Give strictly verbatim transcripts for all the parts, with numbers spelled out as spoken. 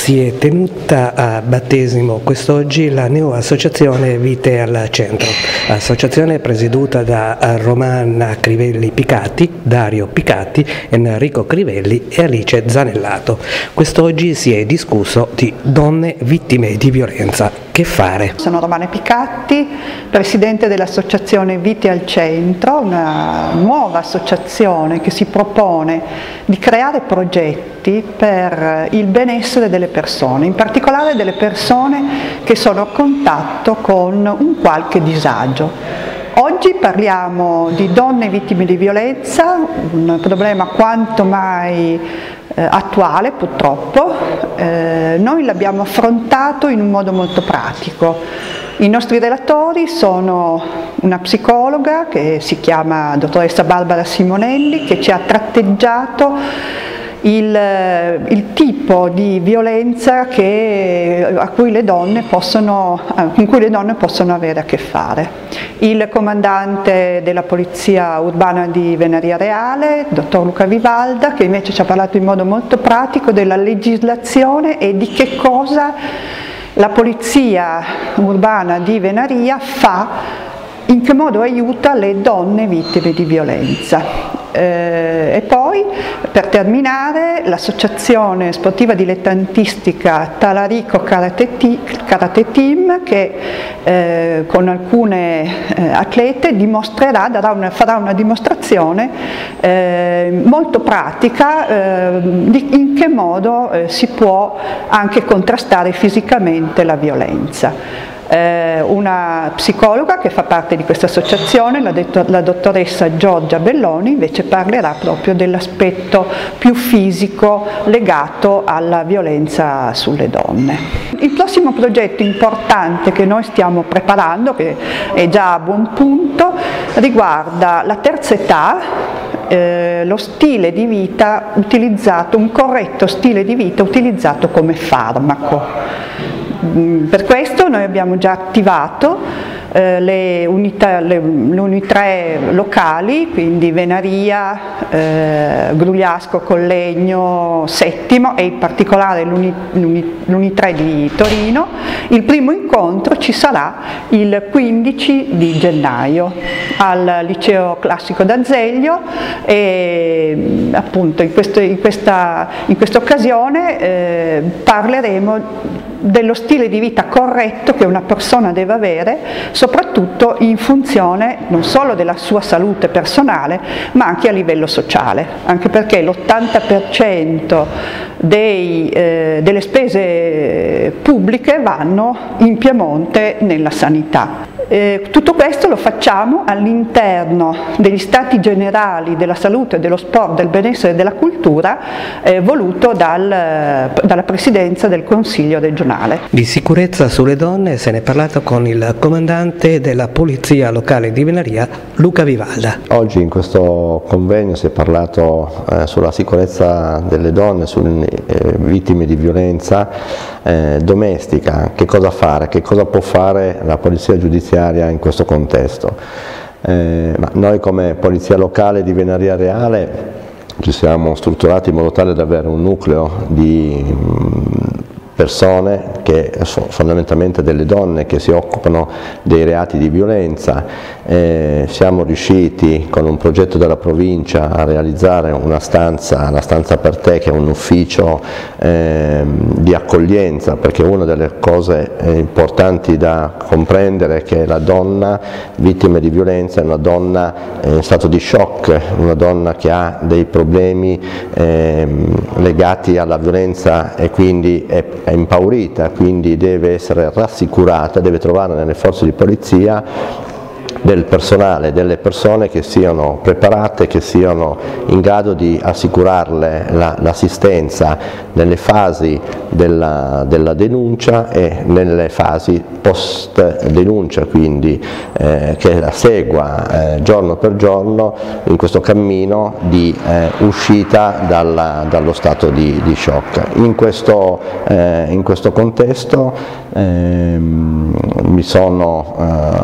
Si è tenuta a battesimo quest'oggi la neo-associazione Vite al Centro, associazione presieduta da Romana Crivelli Picatti, Dario Picatti, Enrico Crivelli e Alice Zanellato. Quest'oggi si è discusso di donne vittime di violenza. Che fare? Sono Romana Picatti, presidente dell'associazione Vite al Centro, una nuova associazione che si propone di creare progetti per il benessere delle persone, in particolare delle persone che sono a contatto con un qualche disagio. Oggi parliamo di donne vittime di violenza, un problema quanto mai eh, attuale purtroppo. Eh, noi l'abbiamo affrontato in un modo molto pratico. I nostri relatori sono una psicologa che si chiama dottoressa Barbara Simonelli, che ci ha tratteggiato Il, il tipo di violenza che, a cui le donne possono, con cui le donne possono avere a che fare. Il comandante della Polizia Urbana di Venaria Reale, dottor Luca Vivalda, che invece ci ha parlato in modo molto pratico della legislazione e di che cosa la Polizia Urbana di Venaria fa, in che modo aiuta le donne vittime di violenza. Eh, e poi, per terminare, l'associazione sportiva dilettantistica Talarico Karate, Karate Team, che eh, con alcune eh, atlete dimostrerà, darà una, farà una dimostrazione eh, molto pratica eh, di in che modo eh, si può anche contrastare fisicamente la violenza. Una psicologa che fa parte di questa associazione, la, la dottoressa Giorgia Belloni, invece parlerà proprio dell'aspetto più fisico legato alla violenza sulle donne. Il prossimo progetto importante che noi stiamo preparando, che è già a buon punto, riguarda la terza età, eh, lo stile di vita utilizzato, un corretto stile di vita utilizzato come farmaco. Per questo noi abbiamo già attivato eh, le unità, le, le unità locali, quindi Venaria, eh, Grugliasco, Collegno, Settimo e in particolare l'Unitre di Torino. Il primo incontro ci sarà il quindici di gennaio al Liceo Classico d'Azeglio e appunto in, questo, in, questa, in questa occasione eh, parleremo dello stile di vita corretto che una persona deve avere, soprattutto in funzione non solo della sua salute personale, ma anche a livello sociale, anche perché l'ottanta per cento dei, eh, delle spese pubbliche vanno in Piemonte nella sanità. Eh, tutto questo lo facciamo all'interno degli Stati Generali della Salute, dello Sport, del Benessere e della Cultura eh, voluto dal, dalla Presidenza del Consiglio regionale. Di sicurezza sulle donne se ne è parlato con il comandante della Polizia Locale di Venaria, Luca Vivalda. Oggi in questo convegno si è parlato eh, sulla sicurezza delle donne, sulle eh, vittime di violenza eh, domestica, che cosa fare, che cosa può fare la Polizia Giudiziaria in questo contesto. Eh, ma noi come Polizia Locale di Venaria Reale ci siamo strutturati in modo tale da avere un nucleo di persone che sono fondamentalmente delle donne che si occupano dei reati di violenza. Eh, siamo riusciti con un progetto della provincia a realizzare una stanza, la stanza per te, che è un ufficio eh, di accoglienza, perché una delle cose importanti da comprendere è che la donna vittima di violenza è una donna in stato di shock, una donna che ha dei problemi eh, legati alla violenza e quindi è è impaurita, quindi deve essere rassicurata, deve trovare nelle forze di polizia del personale, delle persone che siano preparate, che siano in grado di assicurarle l'assistenza la, nelle fasi della, della denuncia e nelle fasi post denuncia, quindi eh, che la segua eh, giorno per giorno in questo cammino di eh, uscita dalla, dallo stato di, di shock. In questo, eh, in questo contesto eh, mi sono, eh,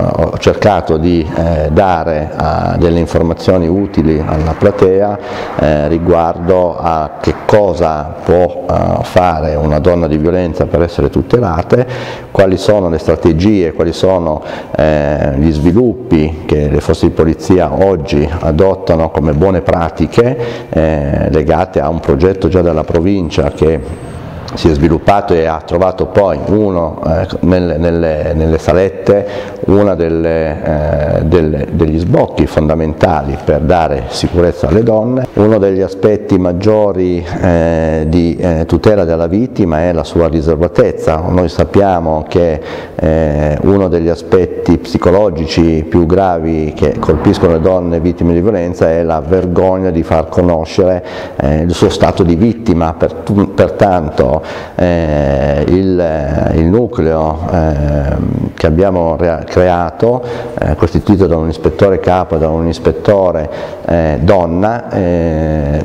cercato di eh, dare eh, delle informazioni utili alla platea eh, riguardo a che cosa può eh, fare una donna di violenza per essere tutelate, quali sono le strategie, quali sono eh, gli sviluppi che le forze di polizia oggi adottano come buone pratiche eh, legate a un progetto già della provincia che si è sviluppato e ha trovato poi uno eh, nelle, nelle, nelle salette uno delle, eh, delle, degli sbocchi fondamentali per dare sicurezza alle donne. Uno degli aspetti maggiori eh, di eh, tutela della vittima è la sua riservatezza. Noi sappiamo che eh, uno degli aspetti psicologici più gravi che colpiscono le donne vittime di violenza è la vergogna di far conoscere eh, il suo stato di vittima, per, pertanto Eh, il, il nucleo eh, che abbiamo creato, eh, costituito da un ispettore capo e da un ispettore eh, donna, eh,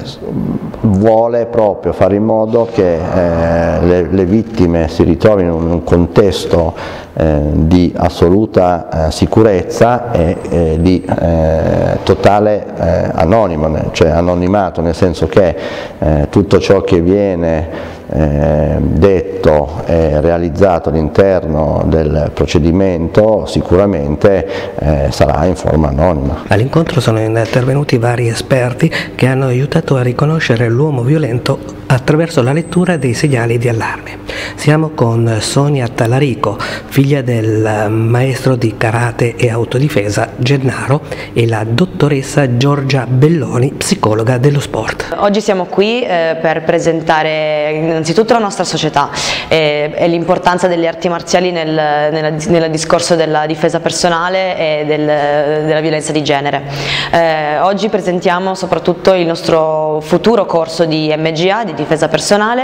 vuole proprio fare in modo che eh, le, le vittime si ritrovino in un contesto eh, di assoluta eh, sicurezza e eh, di eh, totale eh, anonimo, cioè anonimato, nel senso che eh, tutto ciò che viene Eh, detto e realizzato all'interno del procedimento sicuramente eh, sarà in forma anonima. All'incontro sono intervenuti vari esperti che hanno aiutato a riconoscere l'uomo violento attraverso la lettura dei segnali di allarme. Siamo con Sonia Tallarico, figlia del maestro di karate e autodifesa Gennaro, e la dottoressa Giorgia Belloni, psicologa dello sport. Oggi siamo qui eh, per presentare innanzitutto la nostra società e, e l'importanza delle arti marziali nel, nella, nel discorso della difesa personale e del, della violenza di genere. Eh, oggi presentiamo soprattutto il nostro futuro corso di M G A, di difesa personale,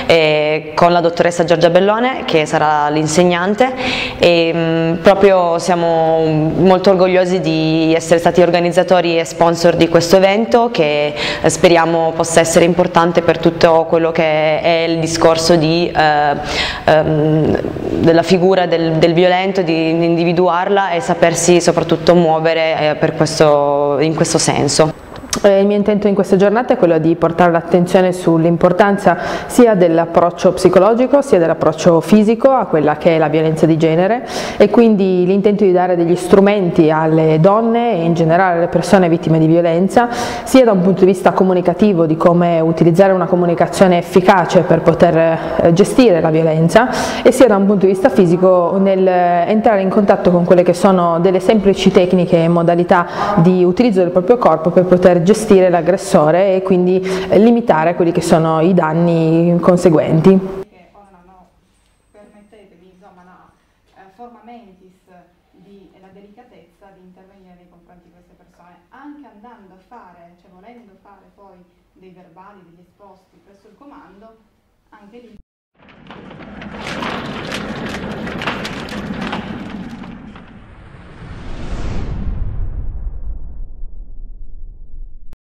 eh, con la dottoressa Giorgia Bellone che sarà l'insegnante, e mh, proprio siamo molto orgogliosi di essere stati organizzatori e sponsor di questo evento, che eh, speriamo possa essere importante per tutto quello che è il discorso di, eh, ehm, della figura del, del violento, di individuarla e sapersi soprattutto muovere eh, per questo, in questo senso. Il mio intento in questa giornata è quello di portare l'attenzione sull'importanza sia dell'approccio psicologico sia dell'approccio fisico a quella che è la violenza di genere, e quindi l'intento di dare degli strumenti alle donne e in generale alle persone vittime di violenza, sia da un punto di vista comunicativo, di come utilizzare una comunicazione efficace per poter gestire la violenza, e sia da un punto di vista fisico nel entrare in contatto con quelle che sono delle semplici tecniche e modalità di utilizzo del proprio corpo per poter gestire l'aggressore e quindi limitare quelli che sono i danni conseguenti. Ora no, permettetemi, insomma, no, eh, forma mentis di la delicatezza di intervenire nei confronti di queste persone, anche andando a fare, cioè volendo fare poi dei verbali, degli esposti presso il comando, anche lì